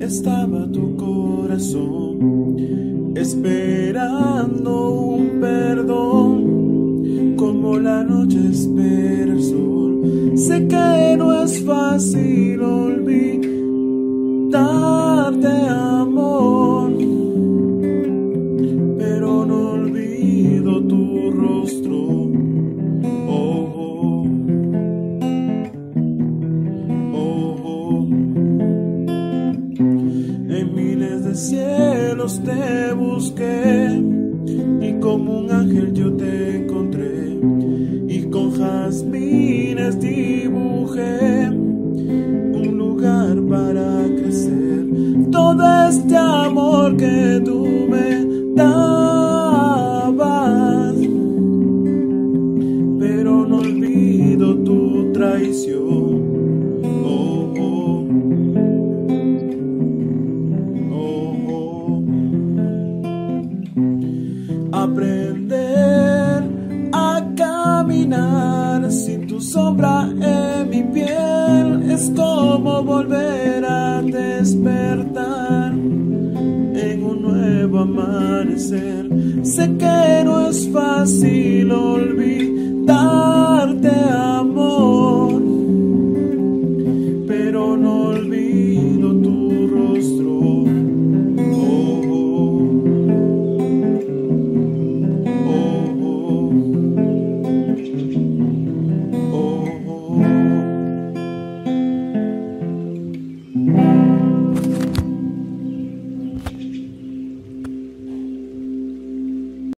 estaba tu corazón, esperando un perdón, como la noche espera el sol. Sé que no es fácil olvidarte, amor, pero no olvido tu rostro. En miles de cielos te busqué y como un ángel yo te encontré, y con jazmines dibujé un lugar para crecer. Todo este amor que tú me dabas, pero no olvido tu traición. Aprender a caminar sin tu sombra en mi piel es como volver a despertar en un nuevo amanecer. Sé que no es fácil olvidar